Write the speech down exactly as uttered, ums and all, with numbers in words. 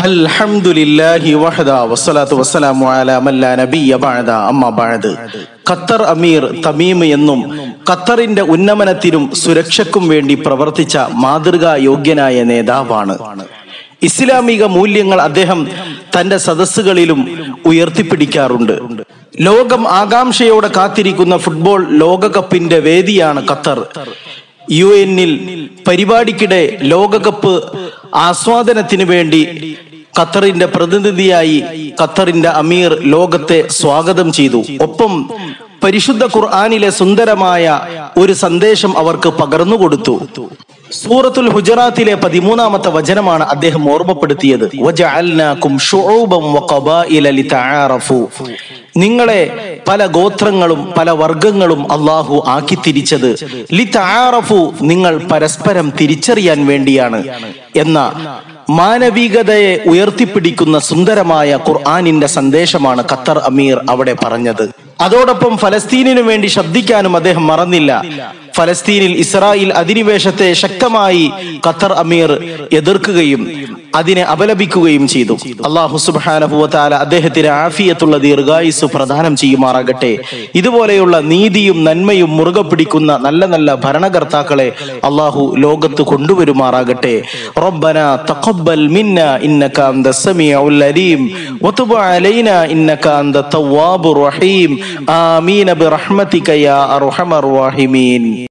അൽഹംദുലില്ലാഹി വഹദ വസ്സലാത്തു വസ്സലാമു അലാ മൻ ലാ നബിയ്യ ബഅദ അമ്മാ ബഅദ്. ഖത്തർ അമീർ തമീം എന്നും ഖത്തറിന്റെ ഉന്നമനത്തിനും സുരക്ഷയ്ക്കും വേണ്ടി പ്രവർത്തിച്ച മാതൃകാ യോഗ്യനായ നേതാവാണ്. ഇസ്ലാമിക മൂല്യങ്ങൾ അദ്ദേഹം തന്റെ സദസ്സുകളിലും ഉയർത്തിപ്പിടിക്കാറുണ്ട്. ലോകം ആകാംക്ഷയോടെ കാത്തിരിക്കുന്ന ഫുട്ബോൾ ലോകകപ്പിന്റെ വേദിയാണ് ഖത്തർ. യു എന്നിൽ പരിപാടിക്കിടെ ലോകകപ്പ് ആസ്വാദനത്തിന് വേണ്ടി ഖത്തറിന്റെ പ്രതിനിധിയായി ഖത്തറിന്റെ അമീർ ലോകത്തെ സ്വാഗതം ചെയ്തു. ഒപ്പം പരിശുദ്ധ ഖുർആനിലെ സുന്ദരമായ ഒരു സന്ദേശം അവർക്ക് പകർന്നു കൊടുത്തു. സൂറത്തുൽ ഹുജറാത്തിലെ പതിമൂന്നാമത്തെ വചനമാണ് അദ്ദേഹം ഓർമ്മപ്പെടുത്തിയത്. വജഅൽനാകും ശുഊബൻ വഖബായില ലിതആറഫു. നിങ്ങളെ പല ഗോത്രങ്ങളും പല വർഗങ്ങളും അള്ളാഹു ആക്കി തിരിച്ചത് ലിതആറഫു, നിങ്ങൾ പരസ്പരം തിരിച്ചറിയാൻ വേണ്ടിയാണ് എന്ന മാനവികതയെ ഉയർത്തിപ്പിടിക്കുന്ന സുന്ദരമായ ഖുർആനിന്റെ സന്ദേശമാണ് ഖത്തർ അമീർ അവിടെ പറഞ്ഞത്. അതോടൊപ്പം ഫലസ്തീനിനു വേണ്ടി ശബ്ദിക്കാനും അദ്ദേഹം മറന്നില്ല. ഫലസ്തീനിൽ ഇസ്രായേൽ അധിനിവേശത്തെ ശക്തമായി ഖത്തർ അമീർ എതിർക്കുകയും അതിനെ അപലപിക്കുകയും ചെയ്തു. അല്ലാഹു സുബ്ഹാനഹു വ തആല അദ്ദേഹത്തിന് ആഫിയത്തുള്ള ദീർഘായുസ് പ്രദാനം ചെയ്യുമാറാകട്ടെ. ഇതുപോലെയുള്ള നീതിയും നന്മയും മുറുകെ പിടിക്കുന്ന നല്ല നല്ല ഭരണകർത്താക്കളെ അല്ലാഹു ലോകത്ത് കൊണ്ടുവരുമാറാകട്ടെ. റബ്ബനാ തഖബ്ബൽ മിന്നാ ഇന്നക അൻതസ് സമീഉൽ അലീം വതുബ് അലൈനാ ഇന്നക അൻതത് തവ്വാബുർ റഹീം. ആമീൻ ബിറഹ്മതിക യാ അർഹമർ റഹീമീൻ.